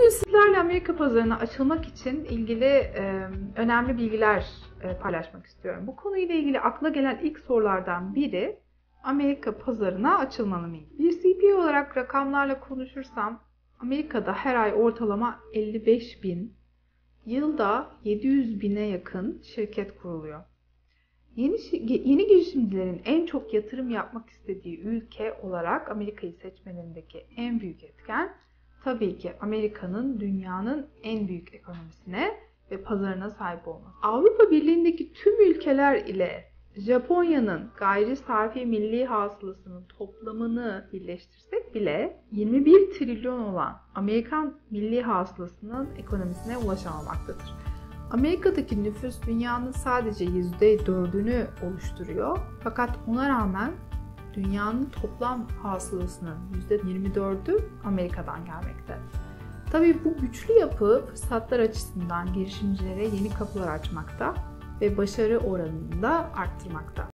Bugün sizlerle Amerika pazarına açılmak için ilgili önemli bilgiler paylaşmak istiyorum. Bu konuyla ilgili akla gelen ilk sorulardan biri Amerika pazarına açılmalı mıyım? Bir CPA olarak rakamlarla konuşursam Amerika'da her ay ortalama 55 bin, yılda 700 bine yakın şirket kuruluyor. Yeni girişimcilerin en çok yatırım yapmak istediği ülke olarak Amerika'yı seçmelerindeki en büyük etken tabii ki Amerika'nın dünyanın en büyük ekonomisine ve pazarına sahip olması. Avrupa Birliği'ndeki tüm ülkeler ile Japonya'nın gayri safi milli hasılasının toplamını birleştirsek bile 21 trilyon olan Amerikan milli hasılasının ekonomisine ulaşamamaktadır. Amerika'daki nüfus dünyanın sadece %4'ünü oluşturuyor. Fakat ona rağmen dünyanın toplam hasılasının %24'ü Amerika'dan gelmekte. Tabii bu güçlü yapı fırsatlar açısından girişimcilere yeni kapılar açmakta ve başarı oranını da arttırmakta.